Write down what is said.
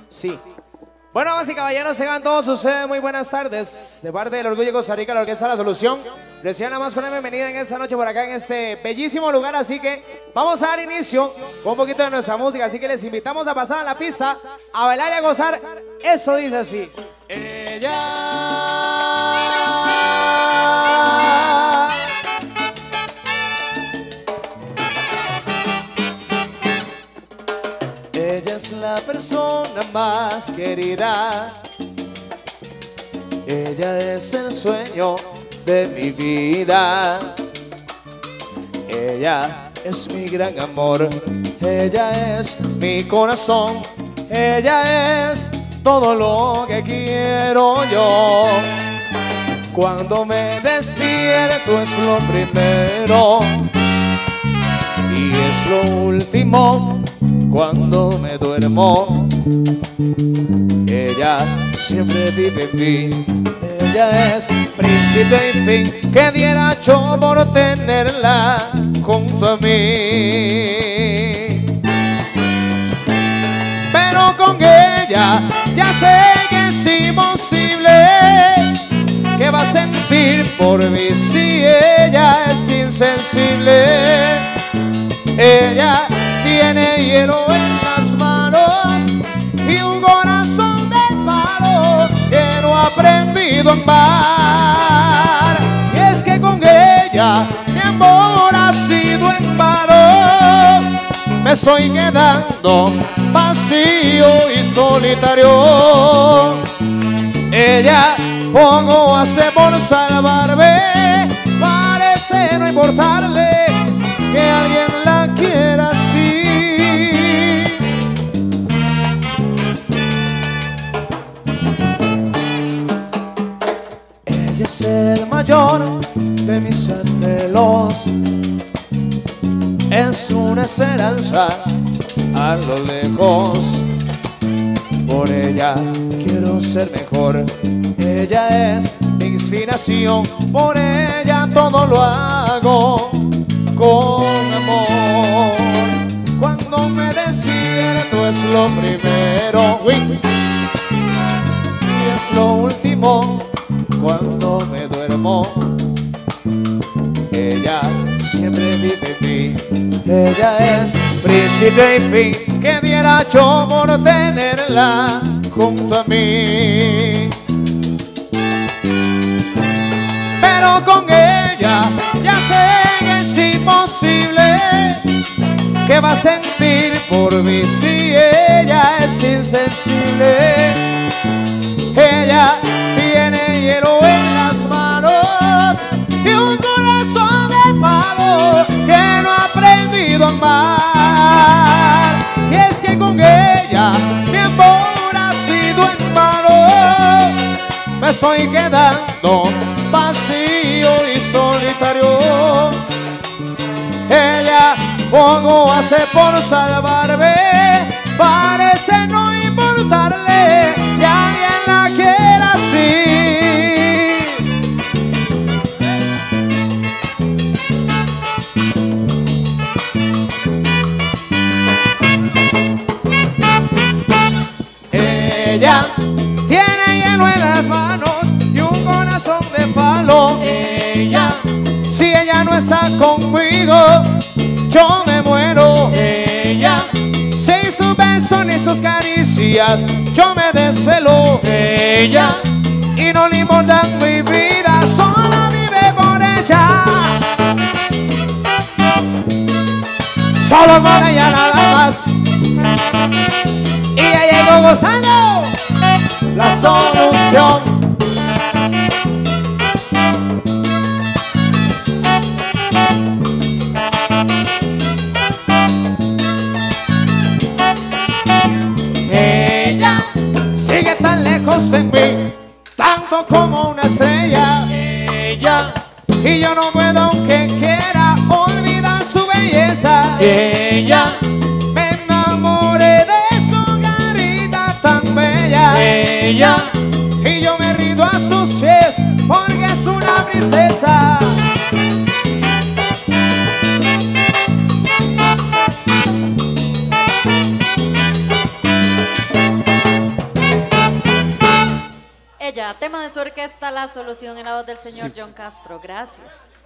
Sí. Bueno, damas y caballeros, tengan todos ustedes muy buenas tardes. De parte del Orgullo de Costa Rica, la Orquesta La Solución, reciban la más con la bienvenida en esta noche por acá en este bellísimo lugar. Así que vamos a dar inicio con un poquito de nuestra música. Así que les invitamos a pasar a la pista, a bailar y a gozar. Eso dice así. Ella es la persona más querida. Ella es el sueño de mi vida. Ella es mi gran amor. Ella es mi corazón. Ella es todo lo que quiero yo. Cuando me despierto es lo primero y es lo último. Cuando me duermo, ella siempre vive en mí. Ella es principio y fin, que diera yo por tenerla junto a mí. Pero con ella ya sé que es imposible. ¿Qué va a sentir por mí si ella es insensible? Ella tiene hielo en las manos y un corazón de palo que no ha aprendido a amar. Y es que con ella mi amor ha sido en vano. Me estoy quedando vacío y solitario. Ella poco hace por salvarme. Parece no importarle que alguien la quiera así. Ella es el mayor de mis anhelos. Es una esperanza a lo lejos. Por ella quiero ser mejor. Ella es mi inspiración. Por ella todo lo hago con amor. Cuando me despierto es lo primero y es lo último. Cuando me duermo, ella siempre vive en mí. Ella es principio y fin, que diera yo por tenerla junto a mí. Pero con ella ya sé que es imposible. ¿Qué va a sentir por mí si ella es insensible? Ella tiene hielo en las manos y un corazón de palo que no ha aprendido a amar. Y es que con ella mi amor ha sido en vano. Me estoy quedando vacío y solitario. Ella poco hace por salvarme. Parece no importarle que alguien la quiera así. Ella tiene hielo en las manos y un corazón de palo. Ella, si ella no está conmigo, yo me muero. Ella, sin su beso ni sus caricias, yo me desvelo. Ella, y no le importa mi vida, sola vive por ella. Solo por ella nada más. Y ella llegó gozando la solución. Ella sigue tan lejos en mí, tanto como una estrella. Ella, y yo no puedo aunque quiera olvidar su belleza. Ella, me enamoré de su carita tan bella. Ella, y yo me rindo a sus pies porque es una princesa. Ella, tema de su orquesta La Solución en la voz del señor John Castro. Gracias.